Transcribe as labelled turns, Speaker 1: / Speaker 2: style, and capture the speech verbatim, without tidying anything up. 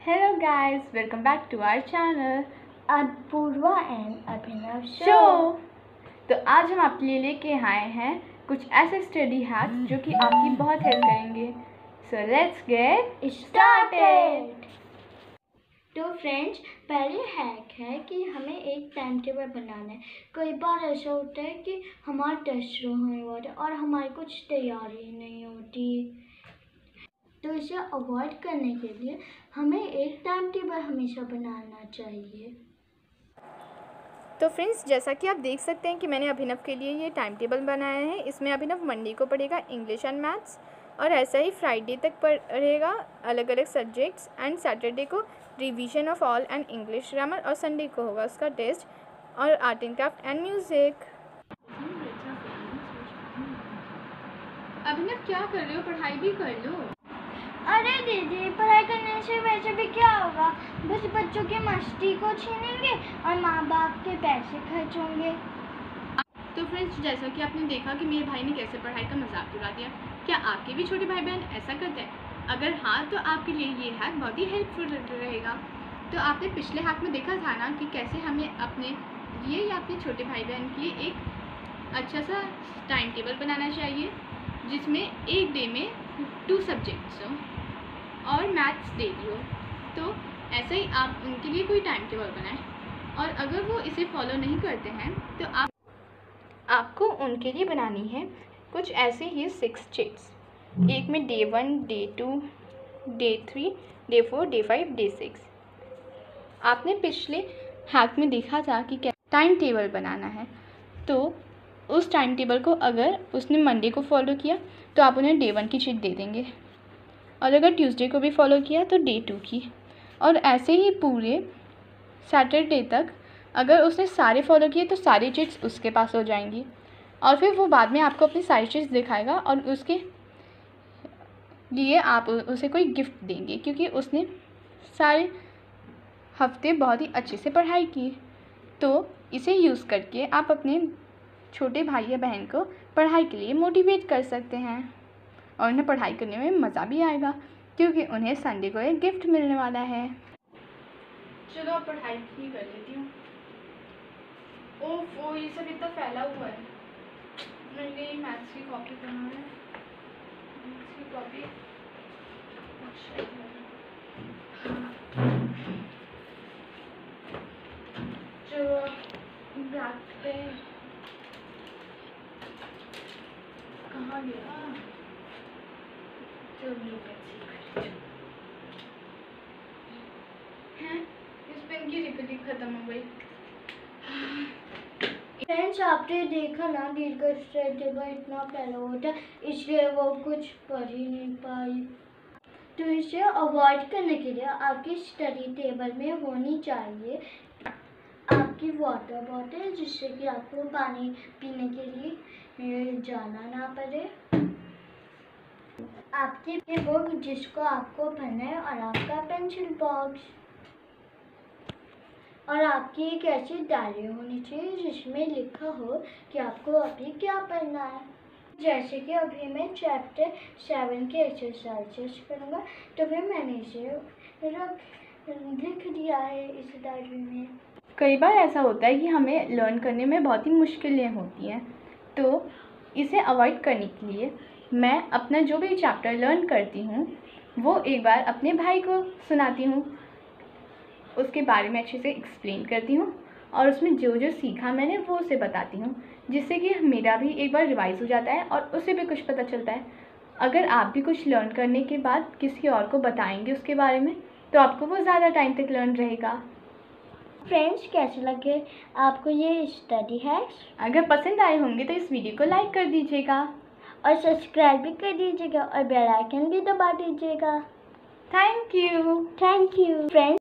Speaker 1: Hello guys, welcome back to our channel
Speaker 2: Apurva and Abhinav
Speaker 1: show. तो आज हम आपके लिए लेके आए हैं कुछ ऐसे स्टडी हैक्स जो कि आपकी बहुत हेल्प करेंगे। So let's get started.
Speaker 2: तो फ्रेंड्स, पहले हैक है कि हमें एक टाइम टेबल बनाना है। कई बार ऐसा होता है कि हमारा टेस्ट होने वाला है और हमारी कुछ तैयारी नहीं होती, तो इसे अवॉइड करने के लिए हमें एक टाइम टेबल हमेशा बनाना चाहिए।
Speaker 1: तो फ्रेंड्स, जैसा कि आप देख सकते हैं कि मैंने अभिनव के लिए ये टाइम टेबल बनाया है। इसमें अभिनव मंडे को पढ़ेगा इंग्लिश एंड मैथ्स, और ऐसा ही फ्राइडे तक पढ़ेगा अलग अलग सब्जेक्ट्स, एंड सैटरडे को revision of all and English grammar, और संडे को होगा उसका टेस्ट और art and craft and music. Abhinav क्या कर रहे हो? पढ़ाई भी कर लो।
Speaker 2: अरे दीदी, पढ़ाई करने से वैसे भी क्या होगा, बस बच्चों की मस्ती को छीनेंगे और माँ बाप के पैसे खर्च होंगे।
Speaker 1: तो फ्रेंड्स, जैसा कि आपने देखा कि मेरे भाई ने कैसे पढ़ाई का मजाक उड़ा दिया, क्या आपके भी छोटे भाई बहन ऐसा करते हैं? अगर हाँ, तो आपके लिए ये हैक बहुत ही हेल्पफुल रहेगा। तो आपने पिछले हैक में देखा था ना कि कैसे हमें अपने लिए या अपने छोटे भाई बहन के लिए एक अच्छा सा टाइम टेबल बनाना चाहिए, जिसमें एक डे में टू सब्जेक्ट्स हो और मैथ्स डेली हो। तो ऐसा ही आप उनके लिए कोई टाइम टेबल बनाएं, और अगर वो इसे फॉलो नहीं करते हैं तो आप आपको उनके लिए बनानी है कुछ ऐसे ही सिक्स चिट्स। एक में day one, day two, day three, day four, day five, day six. आपने पिछले हैक में देखा था कि क्या टाइम टेबल बनाना है, तो उस टाइम टेबल को अगर उसने मंडे को फॉलो किया तो आप उन्हें डे वन की चिट दे देंगे, और अगर ट्यूसडे को भी फॉलो किया तो डे टू की, और ऐसे ही पूरे सैटरडे तक अगर उसने सारे फॉलो किए तो सारी चिट्स उसके पास हो जाएंगी, और फिर वो बाद में आपको अपनी सारी चिट्स दिखाएगा और उसके लिए आप उसे कोई गिफ्ट देंगे, क्योंकि उसने सारे हफ्ते बहुत ही अच्छे से पढ़ाई की। तो इसे यूज़ करके आप अपने छोटे भाई या बहन को पढ़ाई के लिए मोटिवेट कर सकते हैं, और उन्हें पढ़ाई करने में मज़ा भी आएगा, क्योंकि उन्हें संडे को एक गिफ्ट मिलने वाला है। चलो अब पढ़ाई ही कर लेती हूँ। ओफ ओ, ये सब इतना फैला हुआ है। मैंने मैथ्स की कॉपी करना है, मैथ्स की कॉपी। चलो बैठ पे कहाँ गया? चलो हैं, इस पेन की रिफिलिंग खत्म हो गई।
Speaker 2: फ्रेंड्स, आपने देखा ना, दीदी का स्टडी टेबल इतना फैला होता है, इसलिए वो कुछ पढ़ ही नहीं पाई। तो इसे अवॉइड करने के लिए आपकी स्टडी टेबल में होनी चाहिए आपकी वाटर बॉटल, जिससे कि आपको पानी पीने के लिए जाना ना पड़े, आपकी बुक जिसको आपको पढ़ना है, और आपका पेंसिल बॉक्स, और आपकी एक ऐसी डायरी होनी चाहिए जिसमें लिखा हो कि आपको अभी क्या पढ़ना है। जैसे कि अभी मैं चैप्टर सेवन के एक्सरसाइजेस करूँगा, तो फिर मैंने इसे रख लिख दिया है इस डायरी में। कई बार ऐसा होता है कि हमें लर्न करने में बहुत ही मुश्किलें होती हैं, तो इसे अवॉइड करने के लिए मैं अपना जो भी चैप्टर लर्न करती हूँ वो एक बार अपने भाई को सुनाती हूँ, उसके बारे में अच्छे से एक्सप्लेन करती हूँ, और उसमें जो जो सीखा मैंने वो उसे बताती हूँ, जिससे कि मेरा भी एक बार रिवाइज हो जाता है और उसे भी कुछ पता चलता है। अगर आप भी कुछ लर्न करने के बाद किसी और को बताएंगे उसके बारे में, तो आपको वो ज़्यादा टाइम तक लर्न रहेगा। फ्रेंड्स, कैसे लगे आपको ये स्टडी हैक्स? अगर पसंद आए होंगे तो इस वीडियो को लाइक कर दीजिएगा, और सब्सक्राइब भी कर दीजिएगा, और बेल आइकन भी दबा दीजिएगा। Thank you. Thank you friends.